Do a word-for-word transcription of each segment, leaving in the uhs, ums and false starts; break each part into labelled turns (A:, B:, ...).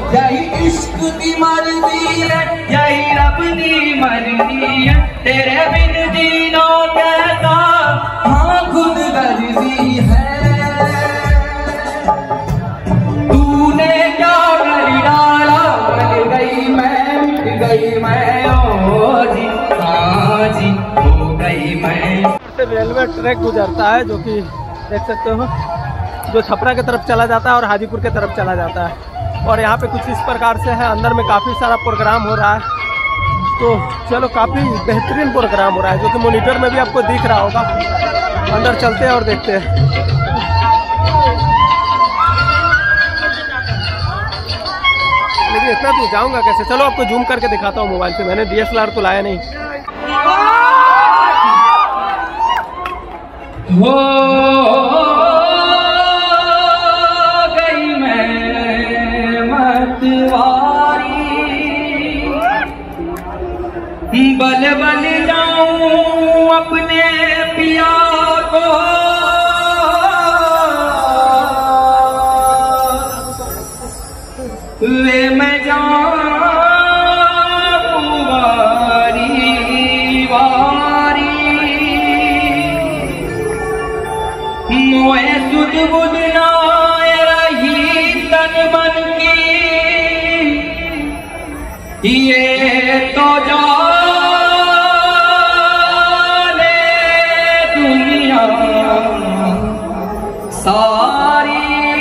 A: यही इश्क दी मर्जी है, यही रब दी मर्जी है, तेरे बिन जीना कैसा हाँ खुद गर्जी है। तूने क्या कर डाला, बन गई मैं, मिट गई मैं, ओ जी हाँ जी हो गई मैं।
B: रेलवे ट्रैक गुजरता है जो कि देख सकते हो, जो छपरा की तरफ चला जाता है और हाजीपुर की तरफ चला जाता है। और यहाँ पे कुछ इस प्रकार से है, अंदर में काफ़ी सारा प्रोग्राम हो रहा है। तो चलो काफ़ी बेहतरीन प्रोग्राम हो रहा है जो कि मॉनिटर में भी आपको दिख रहा होगा। अंदर चलते हैं और देखते हैं। लेकिन इतना तो जाऊँगा कैसे, चलो आपको जूम करके दिखाता हूँ मोबाइल से, मैंने डी एस एल आर तो लाया नहीं।
A: हो गई मैं मतवारी, बल बल जाऊं अपने पिया को, ले मैं जाऊं वारी वारी, मोए सुध बुध नाय रही तन मन की, ये तो जाने दुनिया सारी,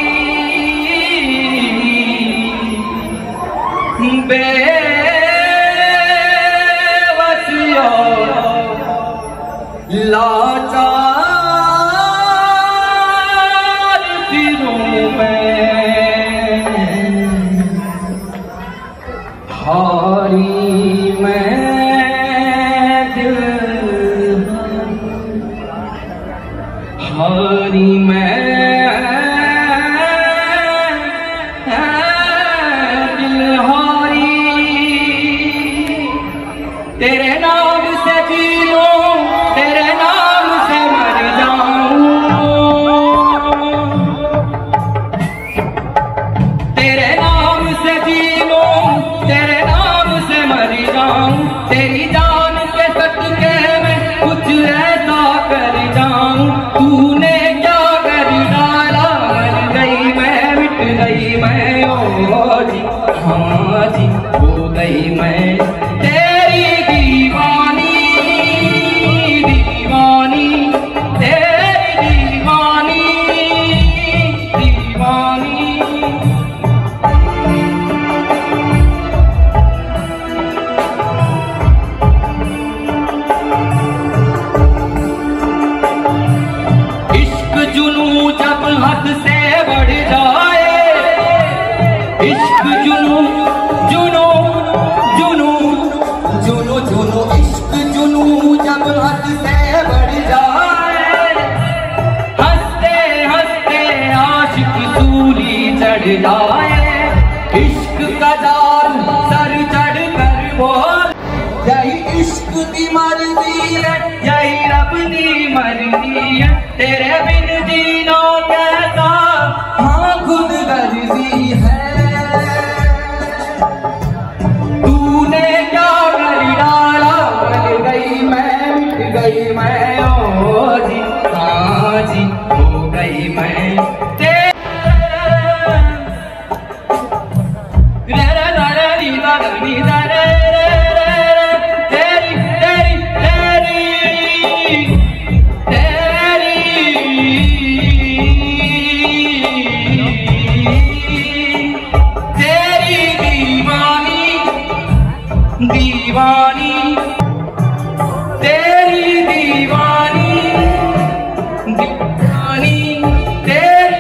A: बेवसिया लाचार फिरूं मैं, हारी मैं दिल, हारी मैं तेरे नाम से जी लूं, तेरे नाम से मर जाऊं, तेरे नाम से जी लूं, तेरे नाम से मर जाऊं, तेरी जान के सदके में कुछ ऐसा कर जाऊं। तूने क्या कर डाला, मर गई मैं, मिट गई मैं, ओ जी हाँ जी हो गई मैं। हद से बढ़ जाए इश्क, जुनू जुनू जुनू जुनू जुनू इश्क जुनू जब हद से बढ़ जाए, हंसते हंसते आशिक सूली चढ़ जाए, इश्क का जाल सर चढ़ कर बोल, यही इश्क दी मर्जी है, यही रब दी मर्जी है, तेरे बिन जीना कैसा हाँ खुद गर्जी है। तूने क्या कर डाला, बन गई मैं, मिट गई मैं, ओ जी हाँ जी हो गई मैं। दीवानी तेरी दीवानी, दीवानी तेरी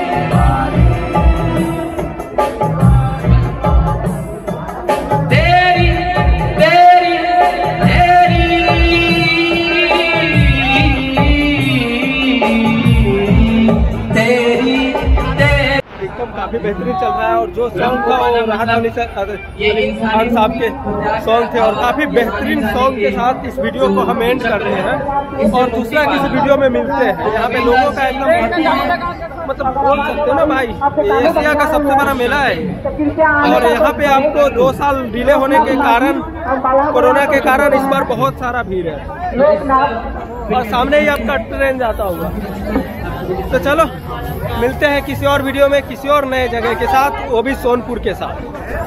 A: तेरी तेरी तेरी तेरी
B: एकदम काफी बेहतरीन चल रहा है। और जो सॉन्ग था वो राहत अली खान साहब के सॉन्ग थे और काफी बेहतरीन सॉन्ग के साथ इस वीडियो को हम एंड कर रहे हैं और दूसरा किसी वीडियो में मिलते हैं। यहाँ पे लोगों का एकदम मतलब बोल सकते हो ना भाई, एशिया का सबसे बड़ा मेला है। और यहाँ पे आपको दो साल डिले होने के कारण, कोरोना के कारण इस बार बहुत सारा भीड़ है। और सामने ही आपका ट्रेन जाता होगा। तो चलो मिलते हैं किसी और वीडियो में किसी और नए जगह के साथ, वो भी सोनपुर के साथ।